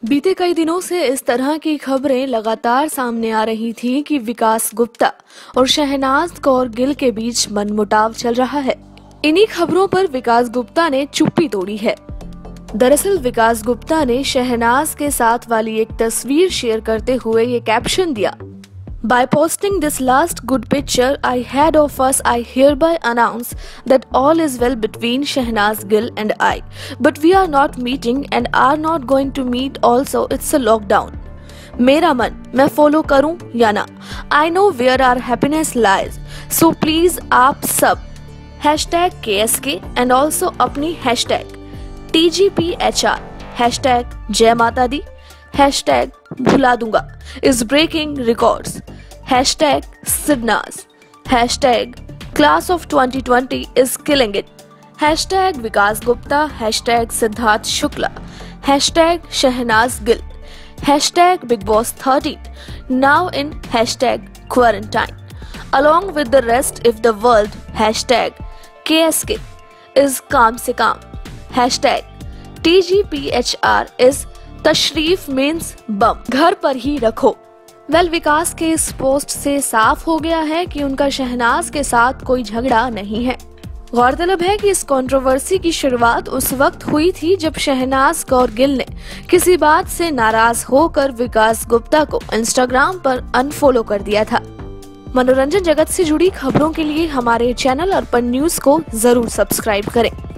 बीते कई दिनों से इस तरह की खबरें लगातार सामने आ रही थी कि विकास गुप्ता और शहनाज कौर गिल के बीच मनमुटाव चल रहा है। इन्हीं खबरों पर विकास गुप्ता ने चुप्पी तोड़ी है। दरअसल विकास गुप्ता ने शहनाज के साथ वाली एक तस्वीर शेयर करते हुए ये कैप्शन दिया, By posting this last good picture I had of us, I hereby announce that all is well between Shahnaz Gill and I. But we are not meeting and are not going to meet also. It's a lockdown. मेरा मन मैं follow करूं या ना, I know where our happiness lies. So please आप सब #KSK and also अपनी #TGPHR #जय माता दी #भुला दूंगा is breaking records #Sidnaz #Class of 2020 is killing it #Vikas Gupta #Siddharth Shukla #Shehnaz Gill #Big Boss 13 now in #quarantine along with the rest if the world #KSK is calm से calm #TGPHR is तशरीफ means bum घर पर ही रखो। विकास के इस पोस्ट से साफ हो गया है कि उनका शहनाज के साथ कोई झगड़ा नहीं है। गौरतलब है कि इस कंट्रोवर्सी की शुरुआत उस वक्त हुई थी जब शहनाज कौर गिल ने किसी बात से नाराज होकर विकास गुप्ता को इंस्टाग्राम पर अनफॉलो कर दिया था। मनोरंजन जगत से जुड़ी खबरों के लिए हमारे चैनल अर्पण न्यूज को जरूर सब्सक्राइब करें।